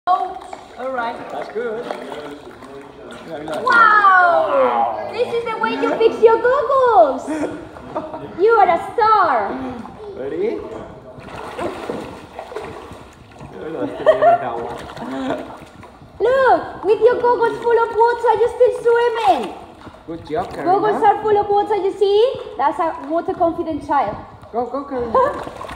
Oh, all right. That's good. Wow! This is the way you fix your goggles. You are a star. Ready? Look, with your goggles full of water, you're still swimming. Good job, Karina. Goggles are full of water, you see? That's a water confident child. Go, Karina.